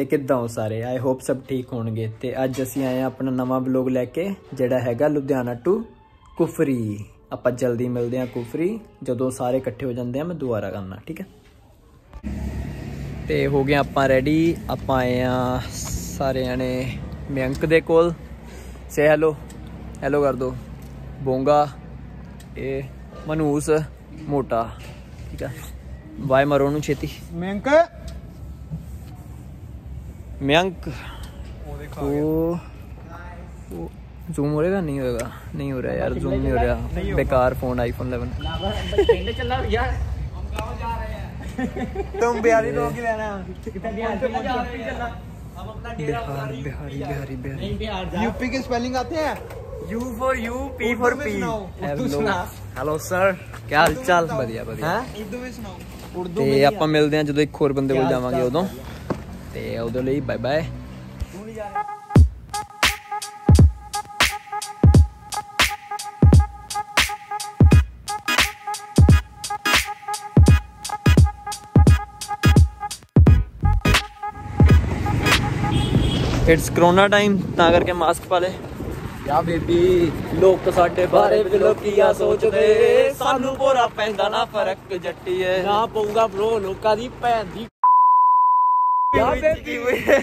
किद्दां हो सारे I hope सब ठीक होणगे। ते अज असीं आए अपना नवा व्लॉग लैके जिहड़ा हैगा लुधियाना टू कुफरी। आपां जल्दी मिलते हैं कुफरी जदों सारे इकट्ठे हो जाते हैं मैं दोबारा करना ठीक है। तो हो गए आपां रेडी आपां आए हैं सारे जने मयंक दे कोल। से हैलो हैलो कर दो बोंगा ए मनूस मोटा ठीक है बाय मरो नू छेती मयंक मयंक जूम हो रहेगा नहीं होगा नहीं हो रहा यार जूम नहीं हो रहा बेकार फोन आईफोन 11 तुम बिहारी लोग ही रहना बिहारी बिहारी बिहारी बिहारी यूपी के स्पेलिंग आते हैं U for U P for P hello sir क्या हाल चाल बढ़िया बढ़िया उर्दू में सुनाओ ते आपां मिलदे हां जदों एक होर बंदे कोल जावांगे उदों ते उदों लई bye bye. It's corona time ता करके मास्क पा ले या बेबी लोग तो साडे बारे लोकिया सोचदे सानू भोरा पैंदा ना फर्क जट्टीए ना पऊगा ब्रो लोकां दी भैन दी या बेबी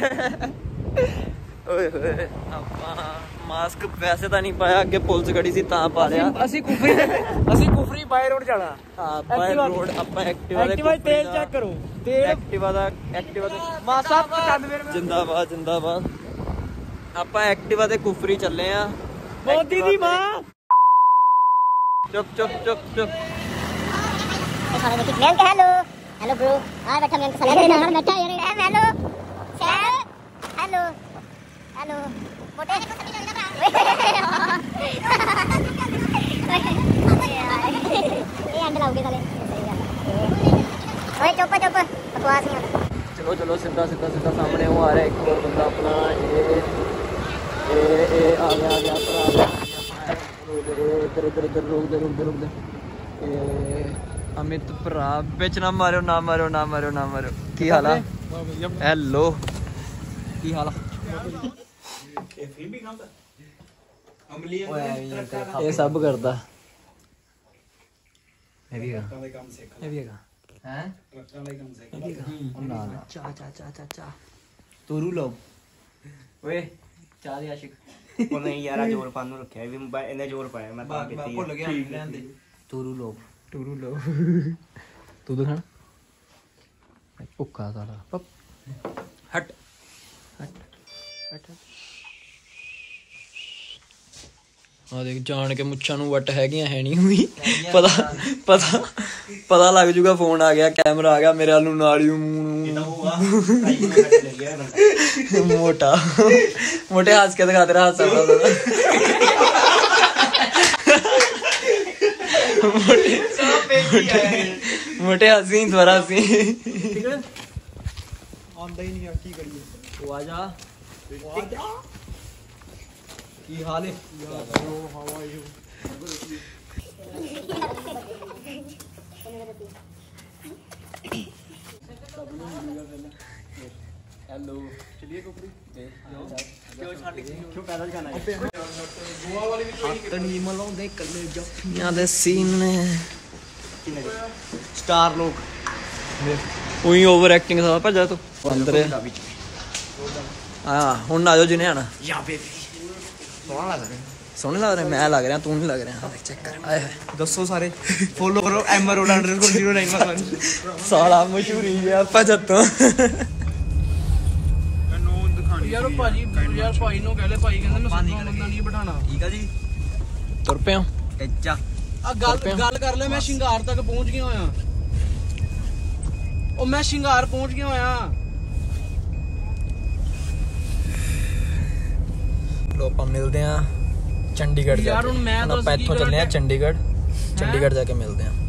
ओए होए आपां मास्क वैसे तो नहीं पाया अगे पुलिस खड़ी सी तां पा लिया। ਅਸੀਂ ਕੁਫਰੀ ਬਾਈ ਰੋਡ ਜਾਣਾ हां बाय रोड आपां एक्टिवा तेल चेक करो तेल एक्टिवा दा मासा 95 रुपए जिंदाबाद जिंदाबाद आपां एक्टिवा ते कुफरी चले आ मोदी दी मां चुप चुप चुप चुप मयंक हेलो हेलो ब्रो आ बैठा मयंक साला बैठा यार हेलो सर हेलो हेलो मोटे को सभी जानना ये अंडा लाओगे साले ओए चुप चुप बकवास नहीं होता। चलो चलो सीधा सीधा सीधा सामने वो आ रहा है एक और बंदा अपना ये आ गया इधर इधर इधर रुक दे रुक दे रुक दे अमित भरा बिच ना मारो ना मारो ना मारो ना मारो की हाल है हेलो की हाल ये सब करता मैं भी हैं ना चा चा चा चा चा तोरू लो ओए चा दे आशिक ਉਹ ਨਹੀਂ ਯਾਰ ਜੋਰ ਪਾਣ ਨੂੰ ਰੱਖਿਆ ਵੀ ਇਹਨੇ ਜੋਰ ਪਾਇਆ ਮੈਂ ਤਾਂ ਕੀਤੀ ਭੁੱਲ ਗਿਆ ਲੈਣ ਦੇ टूरू लो तू तो खाना भुक्खा साला हट हट हट आ देख जान के मुच्छां नूं वट हैगियां है नहीं हुई पता पता पता लग जूगा फोन आ गया कैमरा आ गया मेरे वाल नूं नाल ही मोटा मोटे हंस के दिखा तेरा हासा मोटे हसी द्वारा हसी ਆਉਂਦਾ ਹੀ ਨਹੀਂ ਆ ਕੀ ਕਰੀਏ वो आजा की हाल है ਹਵਾ ਯੂ हेलो चलिए कुफरी क्यों छੱਡ क्यों पैदल जाना है गोवा वाली भी हत्थ नहीं मलाउंदे कल्ले जफ्फियां दे सीन ने स्टार लोग ਉਹੀ ਓਵਰ ਐਕਟਿੰਗ ਸਾਰਾ ਭੱਜਾ ਤੂੰ ਅੰਦਰ ਹਾਂ ਹੁਣ ਆ ਜਾਓ ਜਿਹਨੇ ਆਣਾ ਯਾ ਬੇਬੀ ਸੋਹਣਾ ਲੱਗ ਰਿਹਾ ਸੋਹਣੇ ਲੱਗ ਰਿਹਾ ਮੈਂ ਲੱਗ ਰਿਹਾ ਤੂੰ ਨਹੀਂ ਲੱਗ ਰਿਹਾ ਚੈੱਕ ਕਰ ਆਏ ਹੋਏ ਦੱਸੋ ਸਾਰੇ ਫੋਲੋ ਕਰੋ @road_09 ਸਾਲਾ ਮਸ਼ਹੂਰੀ ਹੈ ਭੱਜ ਤੋਂ ਯਾਰ ਭਾਜੀ ਯਾਰ ਭਾਈ ਨੂੰ ਕਹਿ ਲੈ ਭਾਈ ਕਹਿੰਦੇ ਮੈਂ ਸੁਣਨਾ ਬੰਦਾ ਨਹੀਂ ਬਿਠਾਣਾ ਠੀਕ ਆ ਜੀ ਤੁਰ ਪਿਆ ਕੱਚਾ ਆ ਗੱਲ ਕਰ ਲੈ ਮੈਂ ਸ਼ਿੰਗਾਰ ਤੱਕ ਪਹੁੰਚ ਗਿਆ ਹੋਇਆ ਉਹ ਮੈਂ ਸ਼ਿੰਗਾਰ ਪਹੁੰਚ ਗਿਆ ਹੋਇਆ ਲੋ ਆਪਾਂ ਮਿਲਦੇ ਆ ਚੰਡੀਗੜ੍ਹ ਜਾ ਕੇ ਹੁਣ ਆਪਾਂ ਇੱਥੋਂ ਚੱਲੇ ਆ ਚੰਡੀਗੜ੍ਹ ਜਾ ਕੇ ਮਿਲਦੇ ਆ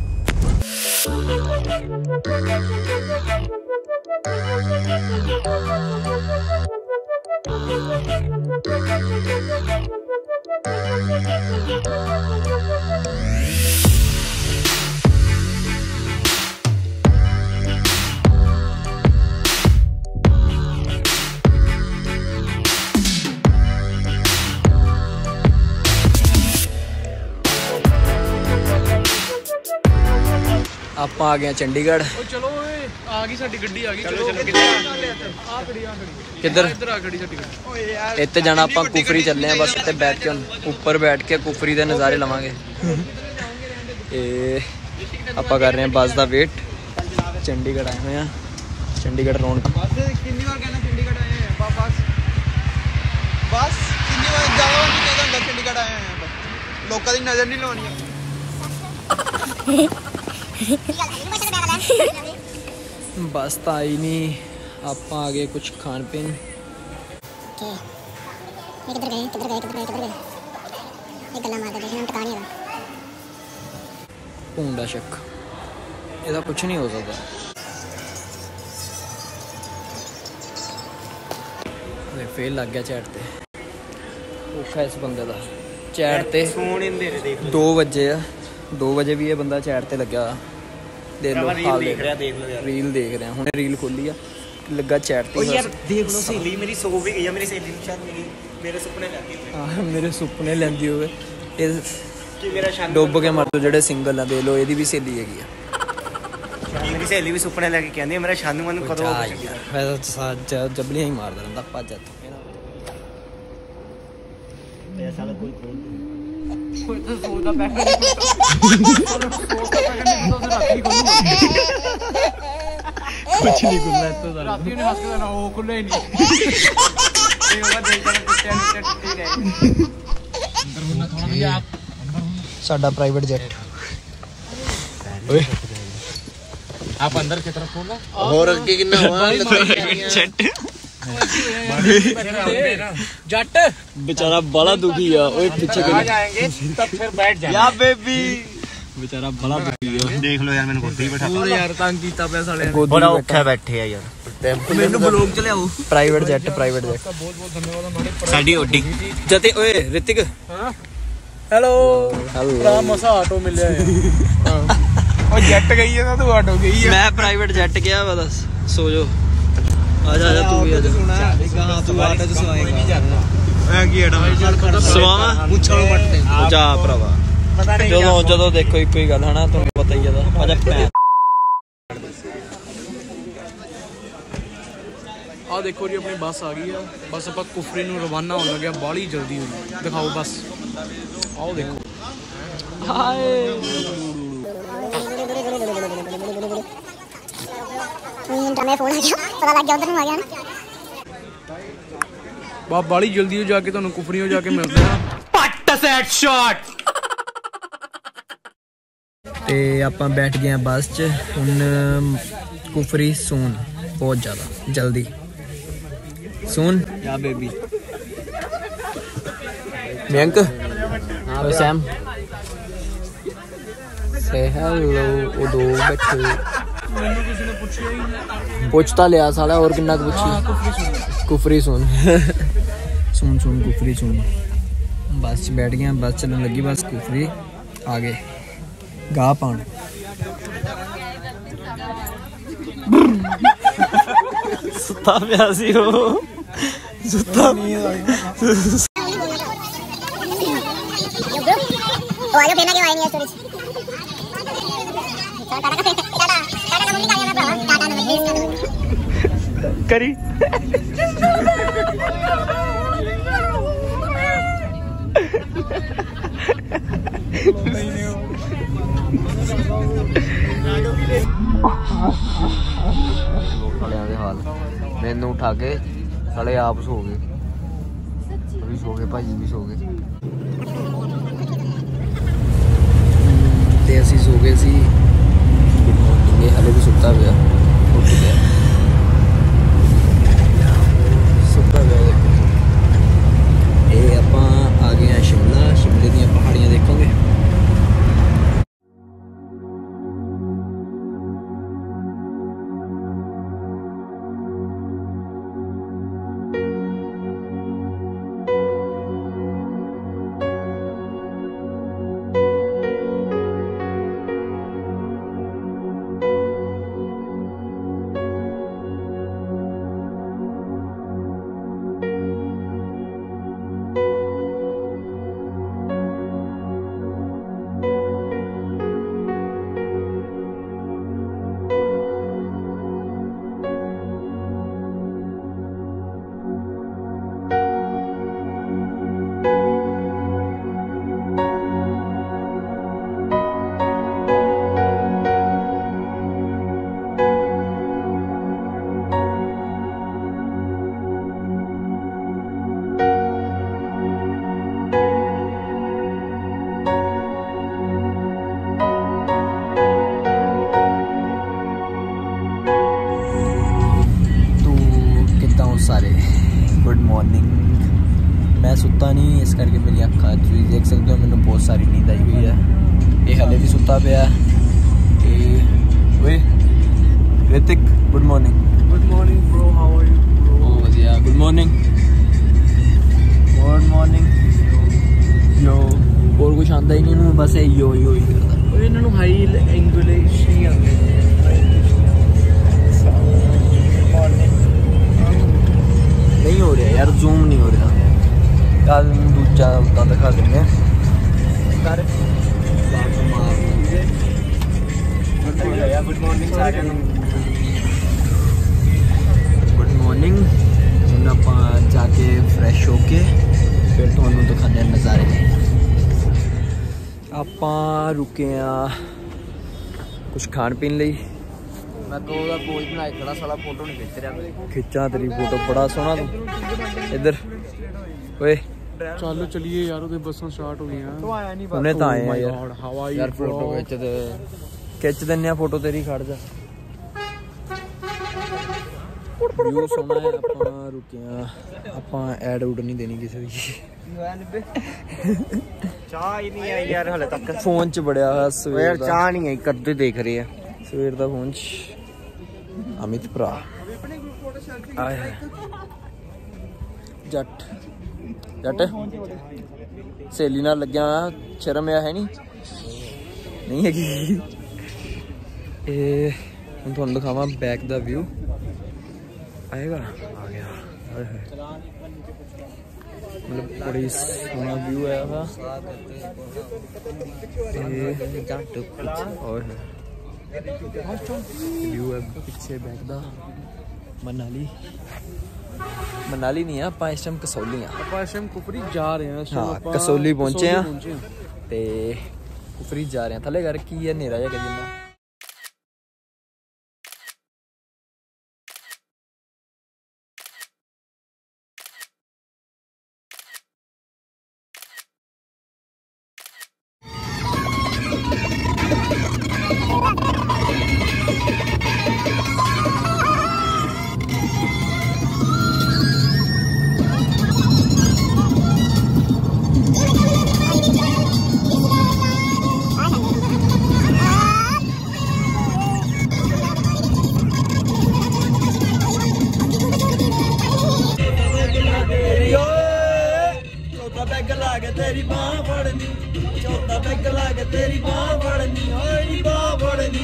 ਆਪਾਂ ਆ ਗਏ ਚੰਡੀਗੜ੍ਹ। ਚਲੋ ਓਏ ਆ ਗਈ ਸਾਡੀ ਗੱਡੀ ਆ ਗਈ। ਚਲੋ ਆ ਖੜੀ ਕਿੱਧਰ? ਇੱਧਰ ਆ ਖੜੀ ਸਾਡੀ ਗੱਡੀ। ਓਏ ਯਾਰ ਇੱਥੇ ਜਾਣਾ ਆਪਾਂ ਕੁਫਰੀ ਚੱਲੇ ਆ ਬਸ। ਇੱਥੇ ਬੈਠ ਕੇ ਉੱਪਰ ਬੈਠ ਕੇ ਕੁਫਰੀ ਦੇ ਨਜ਼ਾਰੇ ਲਵਾਂਗੇ। ਇਹ ਆਪਾਂ ਕਰ ਰਹੇ ਹਾਂ ਬੱਸ ਦਾ ਵੇਟ। ਚੰਡੀਗੜ੍ਹ ਆਏ ਹੋਏ ਆ। ਚੰਡੀਗੜ੍ਹ ਰੌਣਕ। ਬਸ ਕਿੰਨੀ ਵਾਰ ਕਹਿਣਾ ਚੰਡੀਗੜ੍ਹ ਆਏ ਆ ਬਸ ਕਿੰਨੀ ਵਾਰ ਜ਼ਿਆਦਾ ਵਾਰ ਨਹੀਂ ਕਹਿੰਦਾ ਚੰਡੀਗੜ੍ਹ ਆਏ ਆ। ਲੋਕਾਂ ਦੀ ਨਜ਼ਰ ਨਹੀਂ ਲਾਉਣੀ। बस तो आई नहीं। आप आ गए कुछ खान पीन। भूंडा शक ਇਹਦਾ कुछ नहीं हो सकता। फेल लग गया चैट ते। औखा इस बंदे का चैट ते। 2 बजे आ। 2 बजे भी ये बंदा चैट ते लग्या। देख लो हाल देख रहा। रील देख रहे हैं हुणे। रील खोली आ लगा चैट ते। यार देख लो सहेली मेरी सो भी गई है। मेरी सहेली शायद मेरे सुपने लैंदी होवे। हां मेरे सुपने लैंदी होवे। ये कि मेरा शान डुब के मर दो जेडे सिंगल आ। देख लो एदी भी सहेली हैगी आ। मेरी सहेली भी सुपने लेके कहंदी है मेरा शानू मन करो। वैसा जबलियां ही मारदा रहंदा भज जा। ऐसा कोई ਕੋਈ ਤਾਂ ਸੋਚਦਾ ਪੈਕਟ कुछ नहीं खुला तो ਰਾਤੀ ਉਹਨੇ ਹੱਸ ਕੇ ਨਾ ਉਹ ਖੁੱਲੇ ਹੀ ਨਹੀਂ। ਇਹ ਉਹਦਾ ਦੇਖ ਕੇ ਕੁੱਤਿਆਂ ਨੂੰ ਟੱਟੀ ਰਹੇ। ਅੰਦਰ ਹੋਣਾ ਥੋੜਾ ਵੀ ਆਪ साडा प्राइवेट जेट। ओए आप अंदर की तरफ होगा और आगे कितना हुआ जेट जट बेचारा बड़ा दुखी है। ओए पीछे आ जाएंगे तब फिर बैठ जाएंगे। या बेबी बेचारा बड़ा दुखी है। देख लो यार मैंने गोदी बैठा पूरे यार तंग कीता पिया साले ने। बड़ा औखा बैठे आ यार। ਮੈਨੂੰ ਬਲੌਗ ਚ ਲਿਆਓ। ਪ੍ਰਾਈਵੇਟ ਜੈਟ बहुत बहुत धन्यवाद हमारे साडी ओडी ਜਤੇ ਓਏ ਰਿਤਿਕ। हां हेलो हेलो बड़ा मसा ऑटो मिले है। हां और जेट गई है ना तू ऑटो गई है। मैं प्राइवेट जेट गया बस। सो जो आजा आजा तू भी आजा। कहां तू ऑटो से सोएगा नहीं जाता मैं की एड़ा ਸਵਾਵਾਂ पूछो मत ਜਾ ਭਰਾਵਾ। पता नहीं ਜਦੋਂ ਦੇਖੋ ਇੱਕੋ ਹੀ ਗੱਲ ਹੈ ਨਾ ਤੁਹਾਨੂੰ ਪਤਾ ਹੀ ਹੈ। ਆਜਾ ਭੈਣ। आ देखो जी अपनी बस आ गई है। बस आप कुफरी ਨੂੰ ਰਵਾਨਾ ਹੋਣ ਲੱਗਿਆ। ਬਾਲੀ ਜਲਦੀ ਹੋਈ। ਦਿਖਾਓ ਬਸ। आओ देखो ਹਾਏ मैं फोन आ गया पता लग गया उधर आ गया ना। बा बाली जल्दी हो जाके ਤੁਹਾਨੂੰ ਕੁਫਰੀ ਹੋ ਜਾ ਕੇ ਮਿਲਦੇ ਆ। पट सेट शॉट। ਤੇ ਆਪਾਂ ਬੈਠ ਗਏ ਆ ਬੱਸ 'ਚ। ਹੁਣ ਕੁਫਰੀ ਸੂਨ ਬਹੁਤ ਜ਼ਿਆਦਾ ਜਲਦੀ ਸੂਨ। या बेबी ਮਯੰਕ ਓ ਸੈਮ ਸੇ ਹੈਲੋ। ਉਹ ਦੋ ਬੈਠੇ ਮੈਨੂੰ ਕਿਸੇ ਨੇ ਪੁੱਛਿਆ ਹੀ ਨਹੀਂ। ਪੁੱਛ ਤਾਂ ਲਿਆ ਸਾਲਾ। ਹੋਰ ਕਿੰਨਾ ਕੁ ਪੁੱਛੀ। ਕੁਫਰੀ ਸੁਣ ਸੁਣ ਸੁਣ ਕੁਫਰੀ ਸੁਣ। ਬੱਸ 'ਚ ਬੈਠ ਗਏ। ਬੱਸ ਚੱਲਣ ਲੱਗੀ। ਬਸ ਕੁਫਰੀ ਆ ਗਏ ਗਾਹ ਪਾਉਣ। ਸੁੱਤਾ ਪਿਆ ਸੀ ਉਹ। ਸੁੱਤਾ ओ आयो फेना क्यों आई नहीं है स्टोरेज। टाटा का मम्मी का आया ना टाटा नंबर 20 का करी ਸਾਲਿਆਂ ਦੇ ਹਾਲ। ਮੈਨੂੰ ਉਠਾ ਕੇ ਸਾਲੇ ਆਪ ਸੋ ਗਏ। ਵੀ ਸੋ ਗਏ ਭਾਜੀ ਵੀ ਸੋ ਗਏ ਤੇ ਅਸੀਂ ਸੋ ਗਏ ਸੀ। ਇਹ ਹਲੇ ਵੀ ਸੁੱਤਾ ਪਿਆ। ਉੱਠ ਗਿਆ ਸੁੱਤਾ ਪਿਆ। ਇਹ ਆਪਾਂ ਆ ਗਏ ਆ ਸ਼ਿਮਲਾ। ਸ਼ਿਮਲੇ ਦੀਆਂ ਪਹਾੜੀਆਂ ਦੇਖੋਗੇ। करके मेरी अखा तुम देख सकते हो मैंने बहुत सारी नींद आई हुई है। ये हले भी सुता पिया Hrithik good morning bro how are you बहुत वधिया गुड मॉर्निंग यो और कुछ आंदा ही नहीं बस यो ही करता इन्होंने हाई इंग्लिश नहीं आती नहीं हो रहा यार जूम नहीं हो रहा यार दूजा उतना दिखा देंगे गुड मॉर्निंग सारे गुड मॉर्निंग हम आप जाके फ्रैश होके फिर ਤੁਹਾਨੂੰ ਦਿਖਾਉਂਦੇ ਨਜ਼ਾਰੇ ਆਪਾਂ रुके कुछ खाण पीन ਲਈ मैं तो ਉਹਦਾ ਪੋਜ ਬਣਾਏ ਖੜਾ ਸਾਲਾ फोटो नहीं खिंच रहा खिंचा तेरी फोटो बड़ा सोहना तू इधर ओए चलो चलिए यार उधर बसां स्टार्ट हो गई हैं तो आया नहीं ਉਹਨੇ ਤਾਂ ਆਏ यार यार हवाई यार फोटो खिंच दिंने फोटो तेरी खड़ जा व्यू सोना है ਆਪਾਂ रुके ਆਪਾਂ ਐਡ ਉਡ ਨਹੀਂ ਦੇਣੀ ਕਿਸੇ ਦੀ ਚਾਹ ਹੀ ਨਹੀਂ ਆਈ ਯਾਰ ਹਲੇ ਤੱਕ ਫੋਨ 'ਚ ਬੜਿਆ ਹੋਇਆ ਸਵੇਰ ਯਾਰ ਦਾ ਚਾਹ ਨਹੀਂ ਆਈ ਕਦੋਂ ਦੇਖ ਰਹੇ ਆ ਸਵੇਰ ਦਾ ਫੋਨ 'ਚ ਅਮਿਤ ਭਰਾ ਆਏ ਜੱਟ ਸਹੇਲੀ ਨਾਲ ਲੱਗਿਆ ਸ਼ਰਮ ਆ ਹੈ ਨਹੀਂ ਹੈਗੀ ਇਹ ਹੁਣ ਤੁਹਾਨੂੰ ਦਿਖਾਵਾਂ ਬੈਕ ਦਾ ਵਿਊ आएगा आ गया मतलब बड़ी सोना व्यू है और व्यू है पीछे बैक दा मनाली नहीं है आप इस टाइम कसौली कुफरी जा रहे हैं हाँ कसौली पहुंचे हैं ते कुफरी जा रहे हैं थले घर की है नेरा जा जिन्ना तेरी बाह फड़नी चौथा पैग लाके तेरी बाह फड़नी ओए बाह फड़नी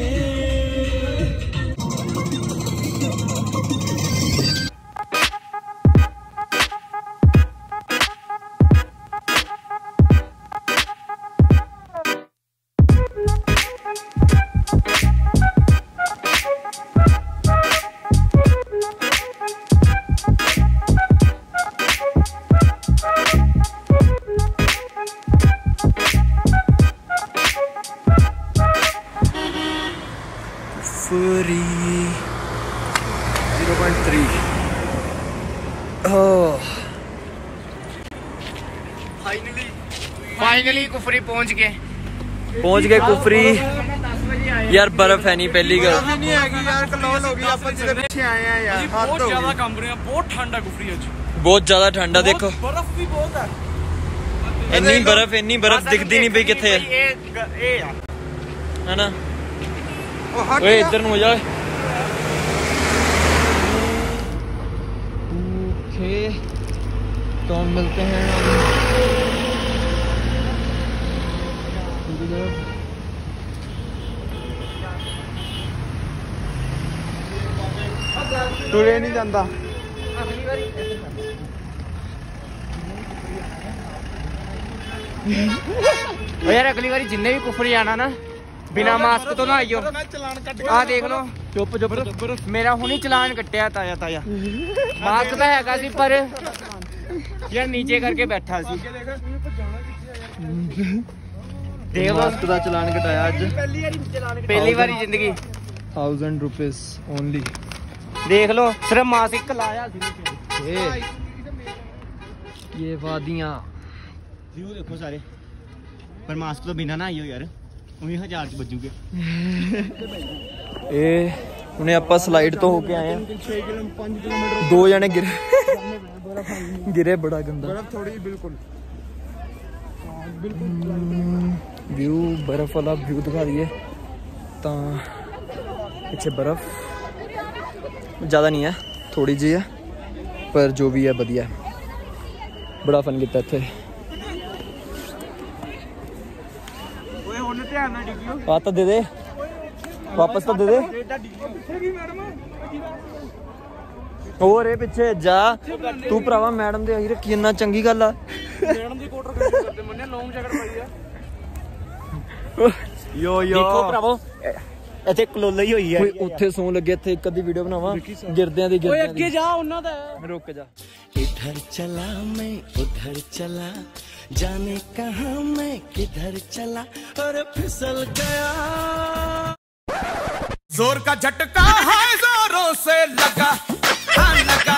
Fury 0.3 फाइनली कुफरी पहुंच गए कुफरी यार बर्फ है नहीं पहली गल नहीं हैगी यार कलोल हो गई अपन जिधर पीछे आए हैं यार बहुत ज्यादा कंब रहे हैं बहुत ठंडा कुफरी आज बहुत ज्यादा ठंडा देखो बर्फ भी बहुत है इन्नी बर्फ दिखती नहीं पई किथे है ना ओए इधर हो जा ओके तो हम मिलते हैं टुरे नहीं जाता यार अगली बारी जिन्ने भी कुफरी आना ना बिना मास्क तो ना आइयो आ देख लो चुप मेरा हुणी चलान कट्टिया ताया मास्क तो हैगा सी पर यार नीचे करके बैठा सी देख लो मास्क दा चलान कटाया आज पहली बारी जिंदगी 1000 रुपीस ओनली देख लो सिर्फ मास्क लाया सी ये वादियां व्यू देखो सारे पर मास्क तो बिना ना आइयो यार ਉਹੀ 1000 ਚ ਵੱਜੂਗੇ ਇਹ ਹੁਣੇ ਆਪਾਂ ਸਲਾਈਡ ਤੋਂ ਹੋ ਕੇ ਆਏ ਆ 2 ਜਣੇ ਗਿਰੇ ਬੜਾ ਗੰਦਾ ਬਰਫ ਥੋੜੀ ਬਿਲਕੁਲ व्यू बर्फ वाला व्यू दिखा दिए तो पीछे बर्फ ज़्यादा नहीं है, थोड़ी जी है, पर जो भी है बढ़िया है। बड़ा फन किया इत्थे। बात तो दे दे, वापस तो दे दे। और ये पिछे जा तू भरावा मैडम दे आई रखी इन्ना चंगी गल आ। मैडम दी कोट करते मन्ने लॉन्ग जैकेट पाई है। यो यो देखो भरावो ਇੱਥੇ ਕਲੋਲਾ ਹੀ ਹੋਈ ਹੈ। ਉੱਥੇ ਸੌਂ ਲੱਗੇ, ਇੱਥੇ ਇੱਕ ਅੱਧੀ ਵੀਡੀਓ ਬਣਾਵਾਂ ਗਿਰਦਿਆਂ ਦੀ। ਓਏ ਅੱਗੇ ਜਾ, ਉਹਨਾਂ ਦਾ ਰੁਕ ਜਾ। इधर चला मैं उधर चला, जाने कहाँ मैं किधर चला और फिसल गया। जोर का झटका है जोरों से लगा, हाँ लगा।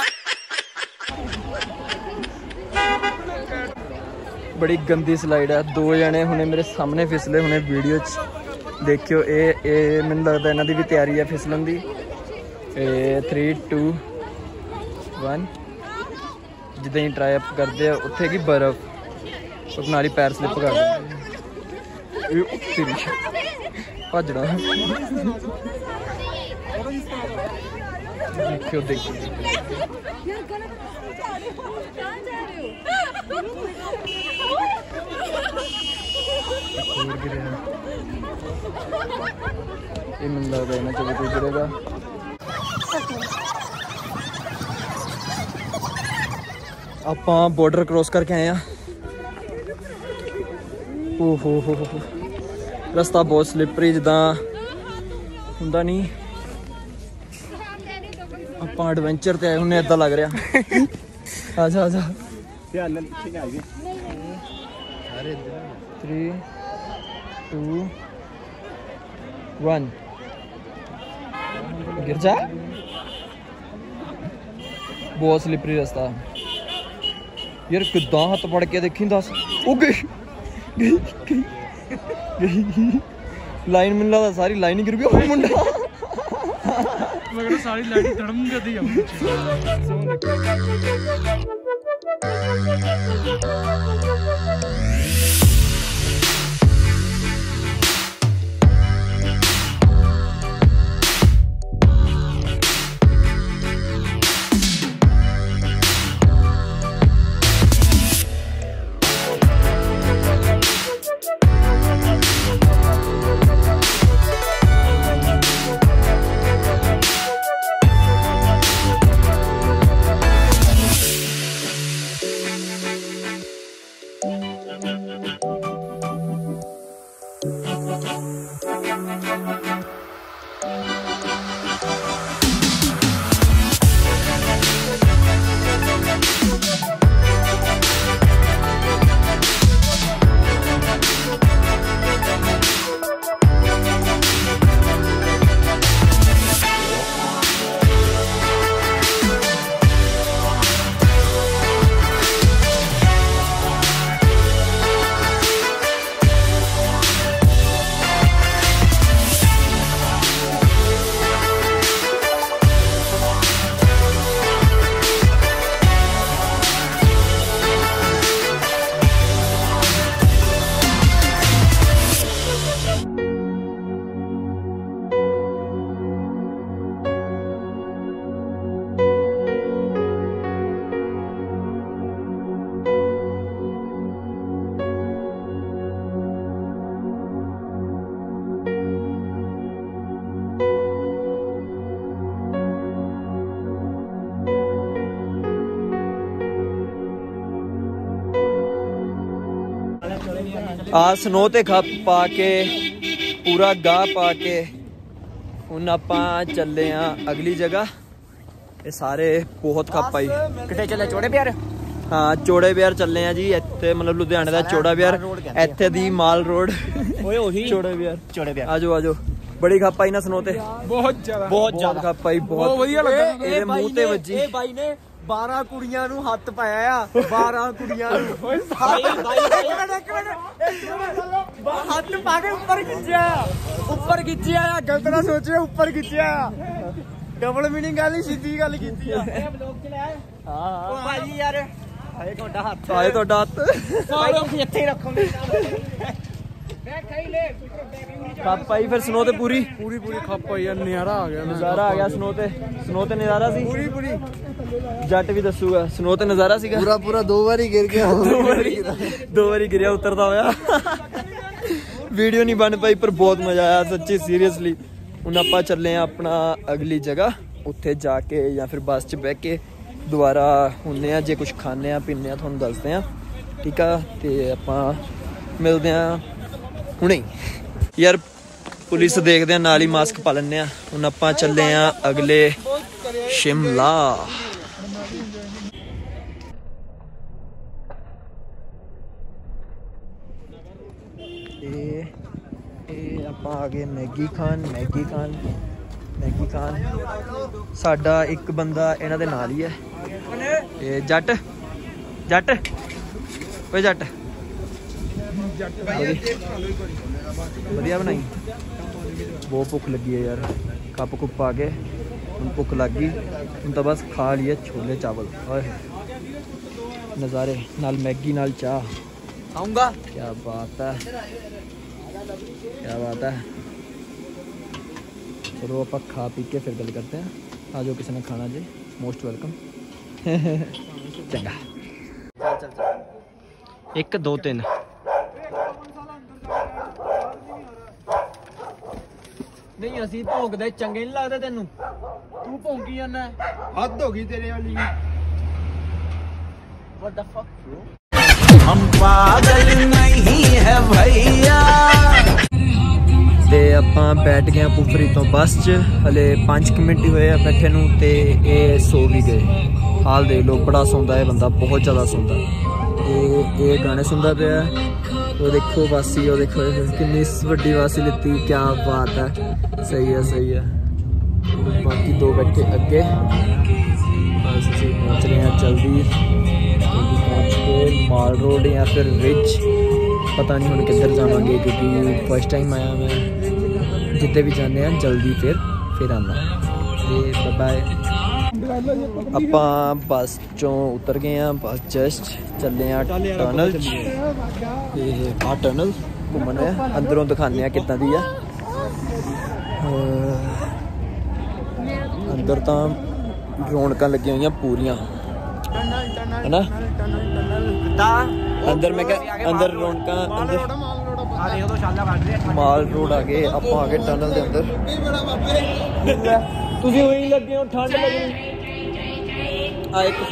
बड़ी गंदी स्लाइड है। 2 जने हुणे मेरे सामने फिसले हुणे वीडियो च देखियो। ए मैनूं लगदा इन्हां दी भी तैयारी है फिसलन दी। 3 2 1 जिद्दां ही ट्राई अप करते हैं उत्थे की बर्फ नाली पैर स्लिप कर भजड़ा। देखियो देखियो ये मन लगता है ना, चलो कोई गिरेगा। ਆਪਾਂ बॉर्डर क्रॉस करके आए हैं। ओहो हो रस्ता बहुत स्लिपरी जिदा हुंदा नहीं। ਆਪਾਂ एडवेंचर ते आए हुणे, इदां लग रहा। आजा आजा ध्यान नाल पीछे ना आइए। 3 2 1 गिर जा। बहुत स्लिपरी रास्ता यार, किदा हाथ पड़ के देखी दस। ओ गई लाइन मिल रहा था, सारी लाइन ही गिर गई। मुंडा मगर सारी लाइन धड़म कर दी हम। आ स्नो ते खप पा के पूरा गाह पा के हुण आपां चले अगली जगह। ये सारे बहुत खप आई। किथे चले? चौड़े बिहार। हाँ चौड़े बिहार चले हैं जी। इत्थे मतलब लुधियाने का चौड़ा बिहार, इत्थे दी माल रोड। चौड़े बिहार आजो आजो। बड़ी खप आई ना स्नो ते, बहुत ज्यादा खप आई। बहुत वधिया लगा। ये मुंह ते वजी। 12 कुड़ियां नू हत्थ पाया आ। 12 कुड़ियां नू हत्थ पा के ऊपर खिंचिया गलत ना सोचे, ऊपर खिंचिया। डबल मीनिंग गल, सीधी गल कीती आ। भाजी यार ਹਾਏ ਤੁਹਾਡਾ ਹੱਥ ਹਾਏ ਤੁਹਾਡਾ ਹੱਥ ਭਾਈ ਤੁਸੀਂ ਇੱਥੇ ਹੀ ਰੱਖੋ ਖੱਪ ਪਾਈ ਫਿਰ ਸਨੋ ਤੇ ਪੂਰੀ ਪੂਰੀ ਖੱਪ ਆਈ ਯਾਰ, ਨਜ਼ਾਰਾ ਆ ਗਿਆ। ਨਜ਼ਾਰਾ ਆ ਗਿਆ ਸਨੋ ਤੇ ਨਜ਼ਾਰਾ ਸੀ ਪੂਰੀ ਜੱਟ ਵੀ ਦੱਸੂਗਾ ਸਨੋ ਤੇ ਨਜ਼ਾਰਾ ਸੀਗਾ ਪੂਰਾ 2 ਵਾਰੀ ਗਿਰ ਗਿਆ, 2 ਵਾਰੀ ਗਿਰਿਆ ਉਤਰਦਾ ਹੋਇਆ। ਵੀਡੀਓ ਨਹੀਂ ਬਣ ਪਾਈ ਪਰ ਬਹੁਤ ਮਜ਼ਾ ਆਇਆ ਸੱਚੀ ਸੀਰੀਅਸਲੀ। ਹੁਣ ਆਪਾਂ ਚੱਲੇ ਆ ਆਪਣਾ ਅਗਲੀ ਜਗ੍ਹਾ, ਉੱਥੇ ਜਾ ਕੇ ਜਾਂ ਫਿਰ ਬੱਸ 'ਚ ਬਹਿ ਕੇ ਦੁਬਾਰਾ ਹੁੰਨੇ ਆ, ਜੇ ਕੁਝ ਖਾਣੇ ਆ ਪੀਣੇ ਆ ਤੁਹਾਨੂੰ ਦੱਸਦੇ ਆ, ਠੀਕ ਆ। ਤੇ ਆਪਾਂ ਮਿਲਦੇ ਆ ਹੁਣੇ ਯਾਰ, ਪੁਲਿਸ ਦੇਖਦੇ ਆ ਨਾਲ ਹੀ ਮਾਸਕ ਪਾ ਲੈਂਦੇ ਆ। ਹੁਣ ਆਪਾਂ ਚੱਲੇ ਆ ਅਗਲੇ ਸ਼ਿਮਲਾ। ਇਹ ਆਪਾਂ ਆ ਗਏ ਮੈਗੀ ਖਾਨ। ਸਾਡਾ ਇੱਕ ਬੰਦਾ ਇਹਨਾਂ ਦੇ ਨਾਲ ਹੀ ਹੈ, ਇਹ ਜੱਟ ਓਏ ਜੱਟ ਵਧੀਆ ਬਣਾਈ। ਬਹੁਤ ਭੁੱਖ ਲੱਗੀ ਹੈ ਯਾਰ, ਕੱਪ ਕੁੱਪ ਆ ਕੇ ਹੁਣ ਭੁੱਖ ਲੱਗ ਗਈ। ਹੁਣ ਤਾਂ ਬਸ ਖਾ ਲਈਏ ਛੋਲੇ ਚਾਵਲ, ਓਏ ਨਜ਼ਾਰੇ ਨਾਲ ਮੈਗੀ ਨਾਲ ਚਾਹ ਆਉਂਗਾ। क्या बात है। चलो आप खा पी के फिर गल करते हैं। आ जाओ किसी ने खाना जी, मोस्ट वेलकम। चंगा 1 2 3 नहीं असी भौंकदे चंगे नहीं लगदे तेनू, तू भौंकी जाना। हद हो गई तेरे वाली। What the fuck bro? हम पागल नहीं है भैया। ਤੇ ਆਪਾਂ ਬੈਠ ਗਏ ਪੁਫਰੀ ਤੋਂ ਬੱਸ 'ਚ, ਹਲੇ 5 ਮਿੰਟ ਹੀ ਹੋਏ ਆ ਬੈਠੇ ਨੂੰ ਤੇ ਇਹ ਸੋ ਵੀ ਗਏ। ਹਾਲ ਦੇਖ ਲਓ, ਬੜਾ ਸੌਂਦਾ ਇਹ ਬੰਦਾ, ਬਹੁਤ ਜ਼ਿਆਦਾ ਸੌਂਦਾ। ਇਹ ਗਾਣੇ ਸੁਣਦਾ ਪਿਆ। ਉਹ ਦੇਖੋ ਵਾਸੀ, ਉਹ ਦੇਖੋ ਕਿੰਨੀ ਵੱਡੀ ਵਾਸੀ ਲਿੱਤੀ, ਕੀ ਬਾਤ ਹੈ। ਸਹੀ ਹੈ। ਬਾਕੀ 2 ਬੈਠੇ ਅੱਗੇ, ਬਸ ਅਸੀਂ ਪਹੁੰਚ ਰਹੇ ਹਾਂ ਜਲਦੀ पहुँच के माल रोड या फिर रिच, पता नहीं हम किधर जावांगे क्योंकि फर्स्ट टाइम आया मैं। जितने भी जाने हैं जल्दी फिर आना। Bye bye. ਆਪਾਂ ਬੱਸ ਚੋਂ ਉਤਰ ਗਏ ਆ, ਬਸ ਜਸਟ ਚੱਲੇ ਆ ਟਨਲ। ਇਹ ਆ ਟਨਲ ਘੁੰਮਣ ਆ, ਅੰਦਰੋਂ ਦਿਖਾਉਂਦੇ ਆ ਕਿੱਦਾਂ ਦੀ ਆ। ਅੰਦਰ ਤਾਂ ਰੌਣਕਾਂ ਲੱਗੀਆਂ ਹੋਈਆਂ ਪੂਰੀਆਂ है ना। अंदर मैं क्या अंदर रौनका अंदर माल रोड आ गए, आप आ गए टनल के अंदर। तुसी वही लगे हो, ठंड लगनी आ एक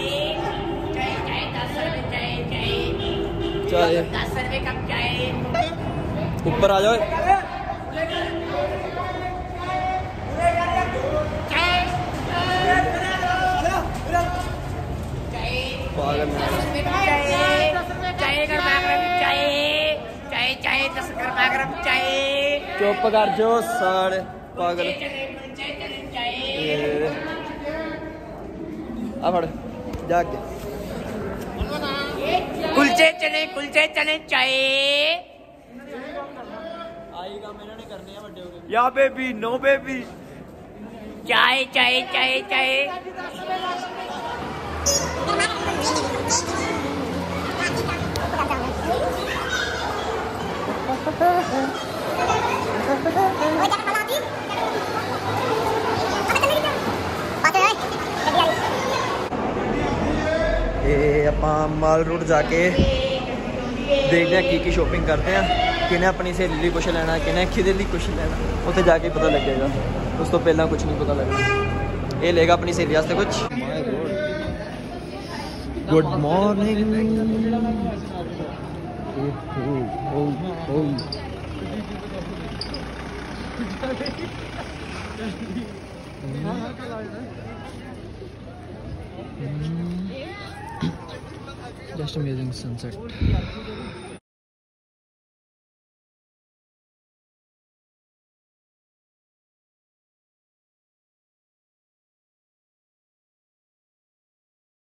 चाय ऊपर आ जाओ। चुप कर जो साढ़े पागल। आ फड़ जाके कुलचे चने चाय। आई काम इन्होंने करने हैं बड़े हो गए। या बेबी नो बेबी चाय। ਆਪਾਂ ਮਾਲ ਰੋਡ ਜਾ ਕੇ ਦੇਖਦੇ ਆ ਕੀ ਸ਼ੋਪਿੰਗ ਕਰਦੇ ਆ। ਕਿਨੇ ਆਪਣੀ ਸਹੇਲੀ ਲਈ ਕੁਛ ਲੈਣਾ, ਕਿਨੇ ਕਿਹਦੇ ਲਈ ਕੁਛ ਲੈਣਾ, ਉੱਥੇ ਜਾ ਕੇ ਪਤਾ ਲੱਗੇਗਾ। ਉਸ ਤੋਂ ਪਹਿਲਾਂ ਕੁਛ ਨਹੀਂ ਪਤਾ ਲੱਗਣਾ। ਇਹ ਲੇਗਾ ਆਪਣੀ ਸਹੇਲੀ ਵਾਸਤੇ ਕੁਛ। Good morning. Just amazing sunset.